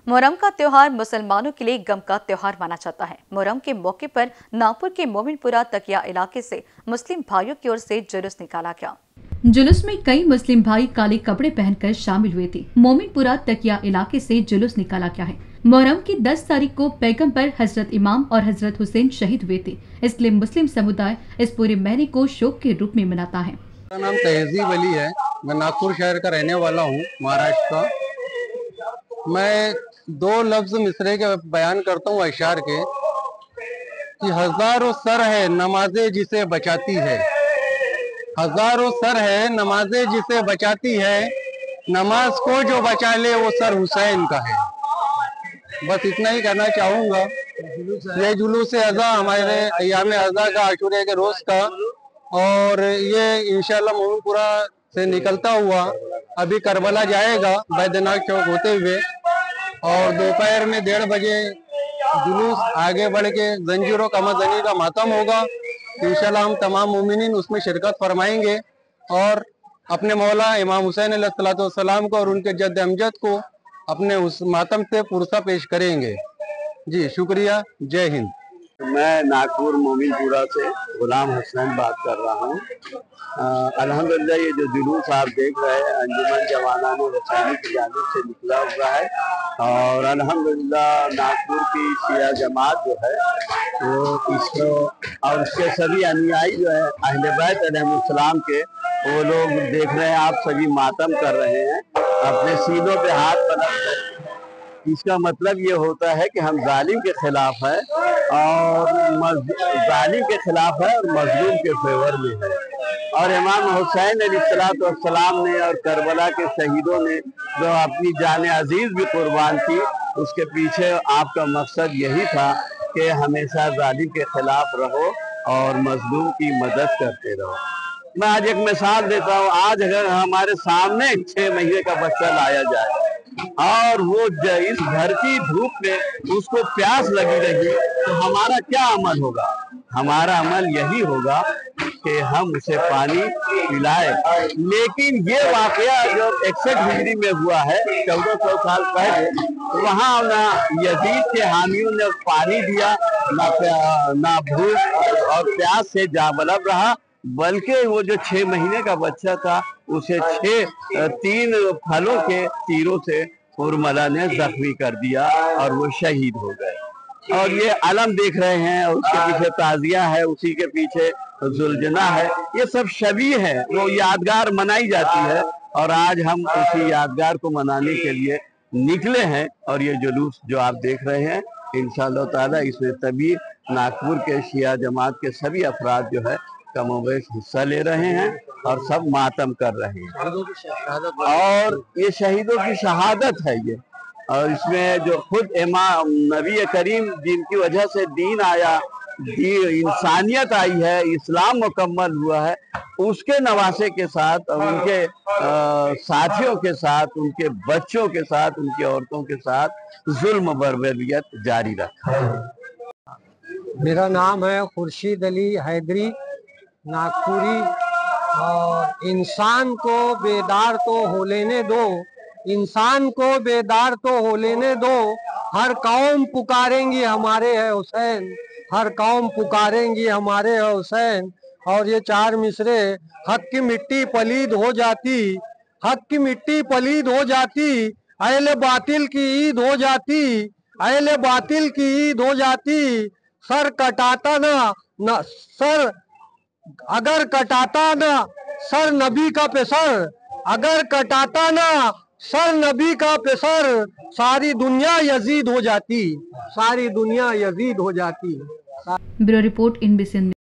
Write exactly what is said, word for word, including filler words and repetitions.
मुहर्रम का त्योहार मुसलमानों के लिए गम का त्योहार माना जाता है। मुहर्रम के मौके पर नागपुर के मोमिनपुरा तकिया इलाके से मुस्लिम भाइयों की ओर से जुलूस निकाला गया। जुलूस में कई मुस्लिम भाई काले कपड़े पहनकर शामिल हुए थे। मोमिनपुरा तकिया इलाके से जुलूस निकाला गया है। मुहर्रम की दस तारीख को पैगंबर हजरत इमाम और हजरत हुसैन शहीद हुए थे, इसलिए मुस्लिम समुदाय इस पूरे महीने को शोक के रूप में मनाता है। मेरा नाम तहजीब अली है। मैं नागपुर शहर का रहने वाला हूँ, महाराष्ट्र का। मैं दो लफ्ज मिसरे के बयान करता हूँ अशार के कि हजारों सर है नमाज़े जिसे बचाती है, हजारों सर है नमाज़े जिसे बचाती है, नमाज को जो बचा ले वो सर हुसैन का है। बस इतना ही कहना चाहूँगा। ये जुलूस अज़ा हमारे अय्याम अज़ा का, आशूरा के रोज का, और ये इंशाल्लाह मोमिनपुरा से निकलता हुआ अभी करबला जाएगा बैद्यनाथ चौक होते हुए, और दोपहर में डेढ़ बजे जुलूस आगे बढ़ के जंजीरों कमजनी का मातम होगा। इंशाल्लाह हम तमाम मोमिनीन उसमें शिरकत फरमाएंगे और अपने मौला इमाम हुसैन अलैहिस्सलाम को और उनके जद्द अमजद को अपने उस मातम से पुरसा पेश करेंगे। जी शुक्रिया, जय हिंद। मैं नागपुर मोमिनपुरा से गुलाम हसन बात कर रहा हूँ। अल्हम्दुलिल्लाह ये जो जुलूस आप देख रहे हैं अंजुमन जवाना ने हुसैनी की जानिब से निकला हुआ है, और अल्हम्दुलिल्लाह नागपुर की शिया जमात जो है वो इसको और उसके सभी अनुयायी जो है अहले बैत अलैहिस्सलाम के, वो लोग देख रहे हैं आप सभी मातम कर रहे हैं, अपने सीनों पे हाथ बनाते। इसका मतलब ये होता है कि हम जालिम के खिलाफ है और जालिम के खिलाफ है और मजलूम के फेवर में है। और इमाम हुसैन अलैहिस्सलाम ने और करबला के शहीदों ने जो अपनी जान अजीज भी कुर्बान की, उसके पीछे आपका मकसद यही था कि हमेशा जालिम के खिलाफ रहो और मजलूम की मदद करते रहो। मैं आज एक मिसाल देता हूँ। आज अगर हमारे सामने छह महीने का बच्चा लाया जाए और वो इस घर की धूप में उसको प्यास लगी रही, तो हमारा क्या अमल होगा? हमारा अमल यही होगा कि हम उसे पानी पिलाए। लेकिन ये वाकया जो इकसठ हिजरी में हुआ है, चौदह सौ साल पहले, वहाँ ना यजीद के हामियों ने पानी दिया, ना ना भूख और प्यास से जाबलब रहा, बल्कि वो जो छह महीने का बच्चा था उसे छह तीन फलों के तीरों से उर्मला ने जख्मी कर दिया और वो शहीद हो गए। और ये अलम देख रहे हैं, उसके पीछे ताजिया है, उसी के पीछे जुलजना है, ये सब शबी है, वो यादगार मनाई जाती है। और आज हम उसी यादगार को मनाने के लिए निकले हैं, और ये जुलूस जो आप देख रहे हैं इंशाअल्लाह ताला इसमें सभी नागपुर के शिया जमात के सभी अफराद जो है कमोबेश हिस्सा ले रहे हैं और सब मातम कर रहे हैं। और ये शहीदों की शहादत है ये, और इसमें जो खुद इमाम नबी करीम जिनकी वजह से दीन आया, दी इंसानियत आई है, इस्लाम मुकम्मल हुआ है, उसके नवासे के साथ और उनके आ, साथियों के साथ, उनके बच्चों के साथ, उनकी औरतों के साथ जुल्म बर्बरियत जारी रखा। मेरा नाम है खुर्शीद अली हैदरी, नागपुरी। और इंसान को बेदार तो हो लेने दो, इंसान को बेदार तो हो लेने दो, हर कौम पुकारेंगी हमारे है हुसैन, हर कौम पुकारेंगी हमारे है हुसैन। और ये चार मिसरे, हक की मिट्टी पलीद हो जाती, हक की मिट्टी पलीद हो जाती, अहले बातिल की ईद हो जाती, अहले बातिल की ईद हो जाती, सर कटाता ना न सर अगर कटाता ना सर नबी का पेसर, अगर कटाता ना सर नबी का पेसर, सारी दुनिया यजीद हो जाती, सारी दुनिया यजीद हो जाती। Bureau report in B C.